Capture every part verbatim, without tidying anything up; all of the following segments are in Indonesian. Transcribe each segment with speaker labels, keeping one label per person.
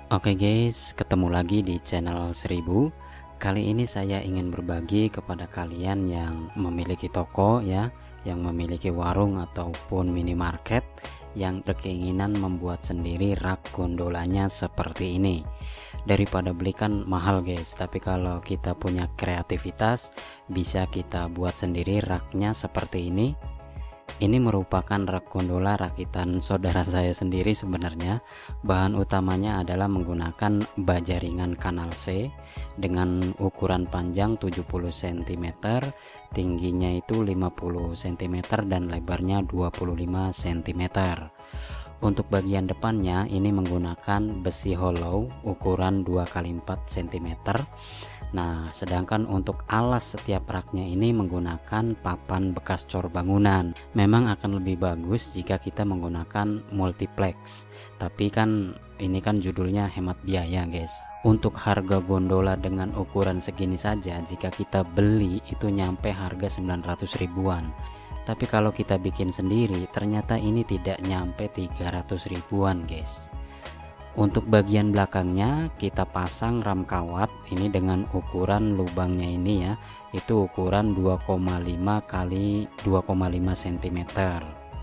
Speaker 1: Oke guys, ketemu lagi di channel Seribu. Kali ini saya ingin berbagi kepada kalian yang memiliki toko ya, yang memiliki warung ataupun minimarket yang berkeinginan membuat sendiri rak gondolanya seperti ini. Daripada belikan mahal guys, tapi kalau kita punya kreativitas bisa kita buat sendiri raknya seperti ini. Ini merupakan rak gondola rakitan saudara saya sendiri sebenarnya. Bahan utamanya adalah menggunakan baja ringan kanal C dengan ukuran panjang tujuh puluh sentimeter, tingginya itu lima puluh sentimeter dan lebarnya dua puluh lima sentimeter. Untuk bagian depannya ini menggunakan besi hollow ukuran dua kali empat sentimeter. Nah, sedangkan untuk alas setiap raknya ini menggunakan papan bekas cor bangunan. Memang akan lebih bagus jika kita menggunakan multiplex, tapi kan ini kan judulnya hemat biaya guys. Untuk harga gondola dengan ukuran segini saja jika kita beli itu nyampe harga sembilan ratus ribuan. Tapi kalau kita bikin sendiri ternyata ini tidak nyampe tiga ratus ribuan guys. Untuk bagian belakangnya kita pasang ram kawat ini dengan ukuran lubangnya ini ya, itu ukuran dua koma lima kali dua koma lima sentimeter.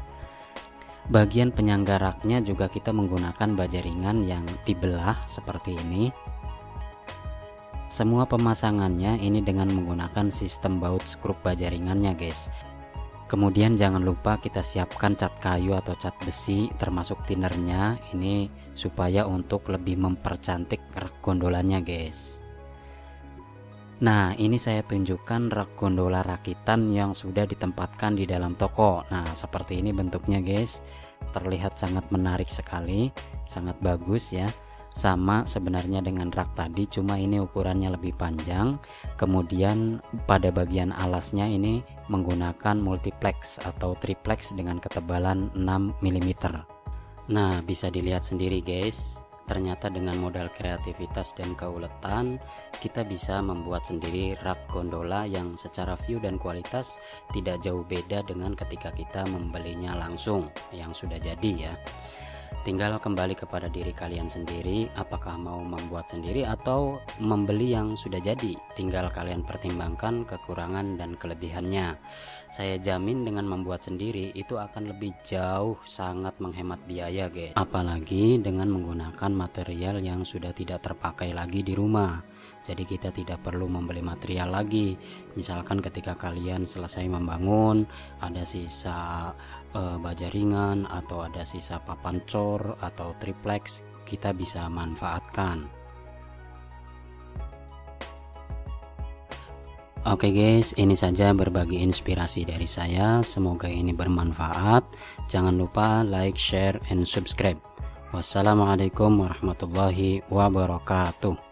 Speaker 1: Bagian penyangga raknya juga kita menggunakan baja ringan yang dibelah seperti ini. Semua pemasangannya ini dengan menggunakan sistem baut skrup baja ringannya guys. Kemudian jangan lupa kita siapkan cat kayu atau cat besi termasuk tinernya ini supaya untuk lebih mempercantik rak gondolanya guys. Nah, ini saya tunjukkan rak gondola rakitan yang sudah ditempatkan di dalam toko. Nah, seperti ini bentuknya guys. Terlihat sangat menarik sekali, sangat bagus ya. Sama sebenarnya dengan rak tadi, cuma ini ukurannya lebih panjang. Kemudian pada bagian alasnya ini menggunakan multiplex atau triplex dengan ketebalan enam milimeter. Nah, bisa dilihat sendiri guys, ternyata dengan modal kreativitas dan keuletan kita bisa membuat sendiri rak gondola yang secara view dan kualitas tidak jauh beda dengan ketika kita membelinya langsung yang sudah jadi ya. Tinggal kembali kepada diri kalian sendiri, apakah mau membuat sendiri atau membeli yang sudah jadi. Tinggal kalian pertimbangkan kekurangan dan kelebihannya. Saya jamin dengan membuat sendiri itu akan lebih jauh sangat menghemat biaya guys. Apalagi dengan menggunakan material yang sudah tidak terpakai lagi di rumah. Jadi kita tidak perlu membeli material lagi. Misalkan ketika kalian selesai membangun ada sisa e, baja ringan atau ada sisa papan cor atau triplex, kita bisa manfaatkan. Oke guys, ini saja berbagi inspirasi dari saya. Semoga ini bermanfaat. Jangan lupa like, share, and subscribe. Wassalamualaikum warahmatullahi wabarakatuh.